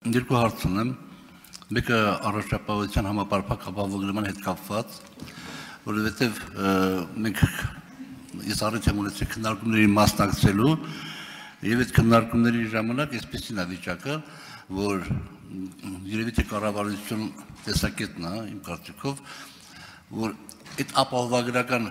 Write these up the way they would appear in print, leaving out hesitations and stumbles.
Երկու հարց ունեմ, մեկը առողջապահության համապարփակ ապահովագրման հետ կապված, որովհետև մենք ես առիթ եմ ունեցել քննարկումների մասնակցելու եւ այդ քննարկումների ժամանակ այսպեսին է վիճակը, որ երևի թե կառավարություն տեսակետն է իմ կարծիքով, որ այդ ապահովագրական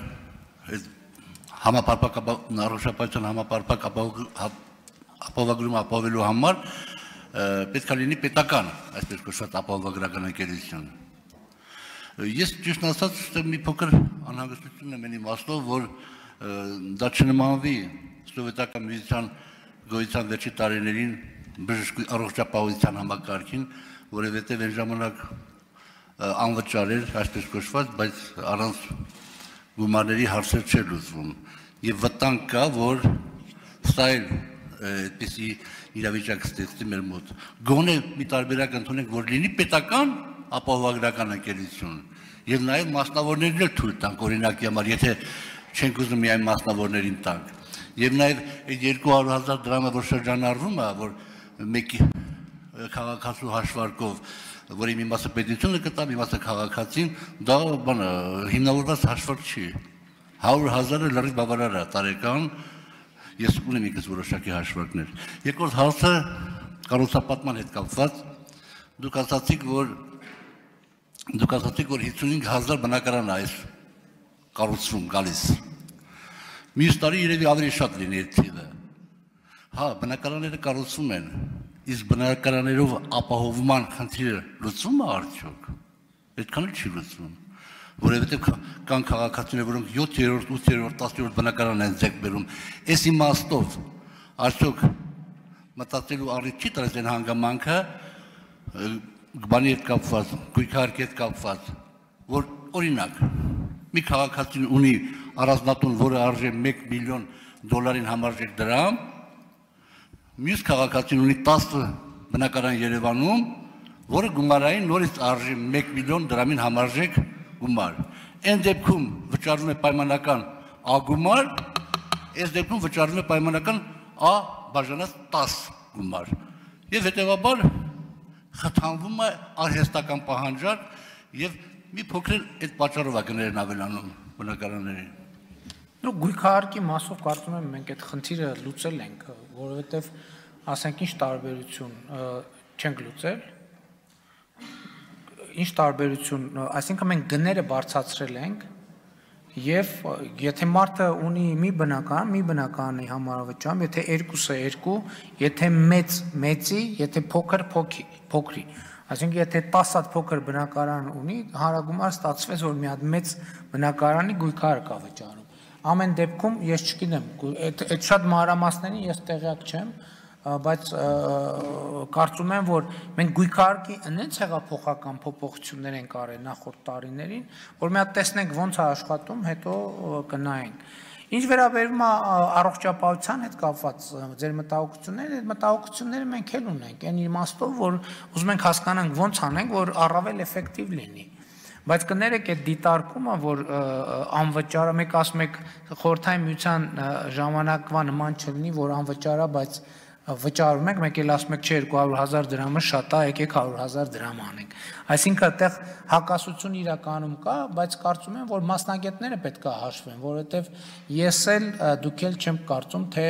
առողջապահության համապարփակ ապահովագրումը ապահովելու համար պետք է լինի պետական, այսպես կոչված ապահովագրական ընկերություն։ Ես ճիշտ ասած մի փոքր անհանգստություն եմ իմաստով, որ դա չնմանվի սովետական միության գոյության վերջի տարիներին բժշկի առողջապահության համակարգին, որովհետև այն ժամանակ անվճար էր, այսպես կոչված, բայց առանց գումարների հարցեր չէր լուծվում։ Եվ վտանգ կա, որ սա էլ այդպիսի իրավիճակ ստեղծի մեր մոտ։ Գոնե մի տարբերակ ընդունենք, որ լինի պետական ապահովագրական ընկերություն եւ նաեւ մասնավորներն էլ թույլ տանք, օրինակի համար, եթե չենք ուզում միայն մասնավորներին տանք։ Եվ նաեւ այդ 200,000 դրամը, որ շրջանառվում է, որ մեկի քաղաքացու հաշվարկով, որի մի մասը պետությունը կտա, մի մասը քաղաքացին, դա բանը հիմնավորված հաշվարկ չի։ 100,000-ը լրիվ բավարար է տարեկան։ Ես ունեմ ինքս որոշակի հաշվարկներ։ Երկրորդ հարցը կառուցապատման հետ կապված, դուք ասացիք, որ 55,000 բնակարան է այս կառուցվում գալիս։ Մյուս տարի երևի ավելի շատ լինի այդ թիվը։ Հա, բնակարանները կառուցվում են, իսկ բնակարաններով ապահովման խնդիրը լուծվում է արդյոք։ Այդքան էլ չի լուծվում։ Որովհետև կան քաղաքացիներ, որոնք 7-րդ, 8-րդ, 10-րդ բնակարան են ձեռք բերում։ Այս իմաստով արդյոք մտածելու առիթ չի տալիս այն հանգամանքը բանի հետ կապված, գույքահարկի հետ կապված, որ օրինակ մի քաղաքացին ունի առանձնատուն, որը արժե $1 միլիոն համարժեք դրամ, մյուս քաղաքացին ունի 10 բնակարան Երևանում, որը գումարային նորից արժի $1 միլիոն համարժեք գումար։ Այն դեպքում վճարվում է պայմանական A գումար, այս դեպքում վճարվում է պայմանական A բաժանած 10 գումար։ Եվ հետևաբար խթանվում է արհեստական պահանջարկ եւ մի փոքր այդ պատճառով է գներն ավելանում բնակարաններին։ Նո գույքահարկի մասով կարծում եմ մենք այդ խնդիրը լուծել ենք, որովհետեւ ասենք ինչ տարբերություն չենք լուծել։ Ինչ տարբերություն, այսինքն մենք գները բարձրացրել ենք եւ եթե մարդը ունի մի բնակարանի համարավճարում, եթե երկուսը երկու, եթե մեծի, եթե փոքր փոքրի, այսինքն եթե 10 հատ փոքր բնակարան ունի, հարագումար ստացվեց, որ մի հատ մեծ բնակարանի գույքահարկ է վճարում։ Ամեն դեպքում ես չգիտեմ, այդ շատ մանրամասներին ես տեղյակ չեմ, բայց կարծում եմ, որ մենք գույքահարկի այնց հեղափոխական փոփոխություններ ենք արել նախորդ տարիներին, որ մի հատ տեսնենք ոնց է աշխատում, հետո կնայենք։ Ինչ վերաբերում է առողջապահության հետ կապված ձեր մտահոգությունները, այդ մտահոգությունները մենք էլ ունենք, այն իմաստով, որ ուզում ենք հասկանանք ոնց անենք, որ առավել էֆեկտիվ լինի։ Բայց կներեք այդ դիտարկումը, որ անվճարը, մեկ ասում եք խորհրդային միության ժամանակվա նման չլինի, որ անվճարա, բայց վճարում ենք, մեկ էլ ասում եք չէ 200,000 դրամը շատ է, եկեք 100,000 դրամ անենք։ Այսինքն այդտեղ հակասություն իրականում կա, բայց կարծում եմ, որ մասնագետները պետք է հաշվեն, որովհետև ես էլ դուք էլ չեմ կարծում, թե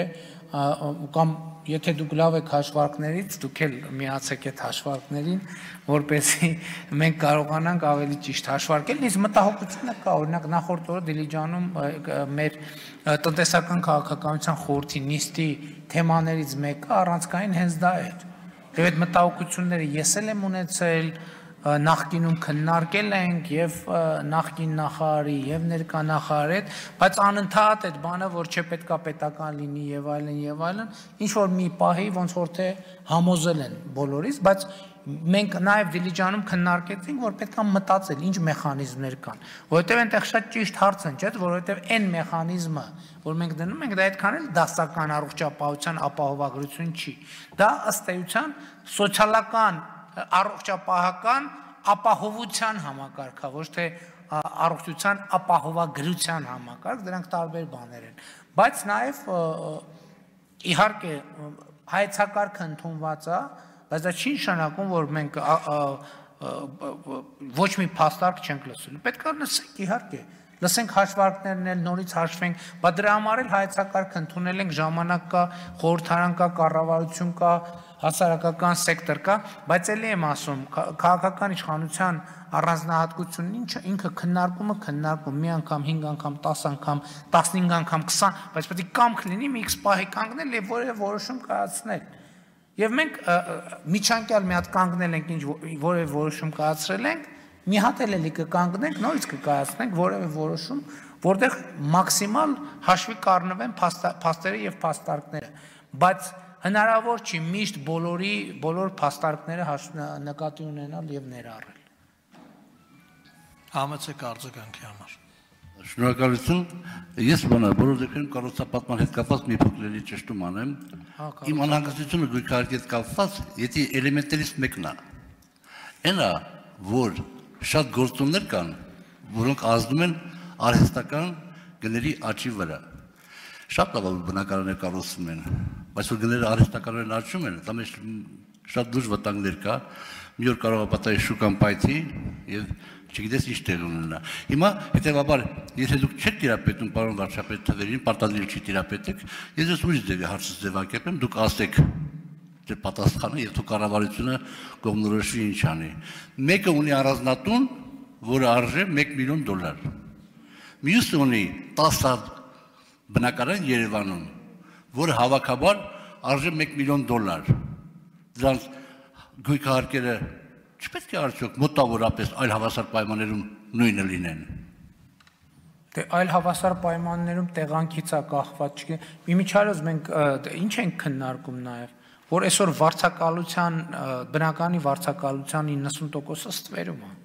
կամ եթե դուք լավ եք հաշվարկներից, դուք էլ միացեք այդ հաշվարկներին, որպեսզի մենք կարողանանք ավելի ճիշտ հաշվարկել։ Իսկ մտահոգությունը կա, օրինակ նախորդ օրը Դիլիջանում մեր տնտեսական քաղաքականության խորհրդի նիստի թեմաներից մեկը առանցքային հենց դա էր։ Եվ այդ մտահոգությունները ես էլ եմ ունեցել, նախկինում քննարկել ենք եւ նախկին նախարարի եւ ներկա նախարարի հետ, բայց անընդհատ այդ բանը, որ չէ պետքա պետական լինի եւ այլն, ինչ որ մի պահի ոնց որ թե համոզել են բոլորից, բայց մենք նաեւ Դիլիջանում քննարկեցինք, որ պետքա մտածել ինչ մեխանիզմներ կան, որովհետեւ այնտեղ շատ ճիշտ հարց են, չէ՞, որովհետեւ այն մեխանիզմը, որ մենք դնում ենք, դա այդքան էլ դասական առողջապահության ապահովագրություն չի։ Դա ըստ էության սոցիալական առողջապահական ապահովության համակարգ, ոչ թե առողջության ապահովագրության համակարգ, դրանք տարբեր բաներ են։ Բայց նաև իհարկե հայեցակարգը ընդունված է, բայց դա չի նշանակում, որ մենք ոչ մի փաստարկ չենք լսում։ Պետք է լսենք, իհարկե։ Լսենք հաշվարկներն էլ նորից հաշվենք, բայց դրա համար էլ հայեցակարգ ընդունել ենք, ժամանակ կա, խորհրդարան կա, կառավարություն կա, հասարակական սեկտոր կա, բայց ելի եմ ասում, քաղաքական իշխանության առանձնահատկությունն ինքը քննարկում, մի անգամ, 5 անգամ, 10 անգամ, 15 անգամ, 20, բայց պետք է կամք լինի մի X պահի կանգնել եւ որևէ որոշում կայացնել։ Եվ մենք միջանկյալ մի հատ կանգնել ենք, որևէ որոշում կայացրել ենք, մի հատ էլի կկանգնենք, նորից կկայացնենք որևէ որոշում, որտեղ մաքսիմալ հաշվի կառնվեն փաստերը եւ փաստարկները, բայց հնարավոր չի միշտ բոլոր փաստարկները նկատի ունենալ եւ ներառել։ Համեցեք արձագանքի համար։ Շնորհակալություն։ Ես բոլոր դեպքերում կառուցապատման հետ կապված մի փոքրելի ճշտում անեմ։ Իմ անհանգստությունը գույքարկի հետ կապված, եթե էլեմենտներից մեկն է։ Այնա, որ շատ գործոններ կան, որոնք ազդում են արհեստական գների աճի վրա։ Շատ լավ բնակարաններ կառուցվում են, բայց որ գները արհեստականորեն աճում են, դա մեջ շատ լուրջ վտանգներ կա։ Մի օր կարող է պատահի շուկան պայթի եւ չգիտես ինչ տեղ ունենա։ Հիմա հետեւաբար, եթե դուք չեք տիրապետում պարոն վարչապետ թվերին, պարտադիր չի տիրապետեք, ես ես ուրիշ ձևի հարցը ձևակերպեմ, դուք ասեք դե պատասխանը եւ դու կառավարությունը կողմնորոշվի ինչ անի։ Մեկը ունի առանձնատուն, որը արժե $1 միլիոն։ Մյուսը ունի 10 բնակարան Երևանում, որը հավաքաբար արժե $1 միլիոն։ Դրանց գույքահարկերը չպետք է արդյոք մոտավորապես այլ հավասար պայմաններում նույնը լինեն։ Դե այլ հավասար պայմաններում տեղանքից է կախված, իմիջիայլոց մենք ինչ ենք քննարկում նաև, որ այսօր վարձակալության բնականի վարձակալության 90%-ը ստվերում է։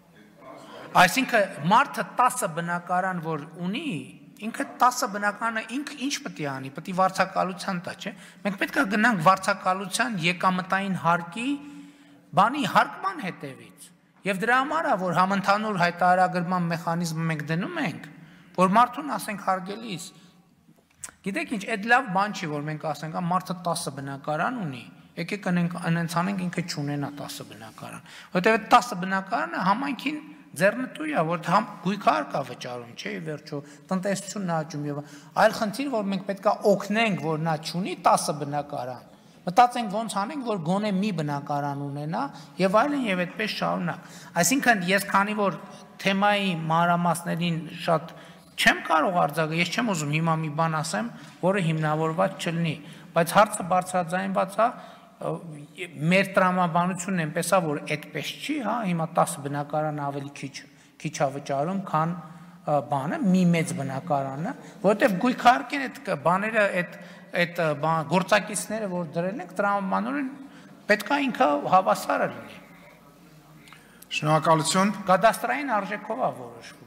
Այսինքն մարդը 10 բնակարան որ ունի, ինքը 10 բնակարանը ինքը ինչ պետք է անի, պետք է վարձակալության տա, չէ՞։ Մենք պետք է գնանք վարձակալության եկամտային հարկի բանի հարկման հետևից։ Եվ դրա համար է, որ համընդհանուր հայտարարագրման մեխանիզմը մենք դնում ենք, որ մարդուն ասենք հարգելիս, գիտեք ինչ, այդ լավ բան չի, որ մենք ասենք, մարդը 10 բնակարան ունի, եկեք անենք ինքը չունենա 10 բնակարան, որտեղ 10 բնակարանը համայնքին ձեռնտու է, որ գույքահարկ է վճարում, չէ, վերջո տնտեսությունն է աճում եւ այլ խնդիր, որ մենք պետք է օգնենք, որ նա չունի 10 բնակարան, մտածենք ոնց անենք, որ գոնե մի բնակարան ունենա եւ այլն եւ այդպես շարունակ։ Այսինքն ես քանի որ թեմայի մանրամասներին շատ չեմ կարող արձագանքել, ես չեմ ուզում հիմա մի բան ասեմ, որը հիմնավորված չլինի, բայց հարցը բարձրաձայնված է, մեր տրամաբանությունն այնպես է, որ այդպես չի, հա, հիմա 10 բնակարան ավելի քիչ է վճարում, քան բանը, մի մեծ բնակարանը, որովհետեւ գույքահարկեն այդ բաները այդ գործակիցները, որ դրել ենք, տրամաբանորեն պետք է ինքը հավասարը լինի։ Շնորհակալություն։ Կադաստրային արժեքով է որոշվում։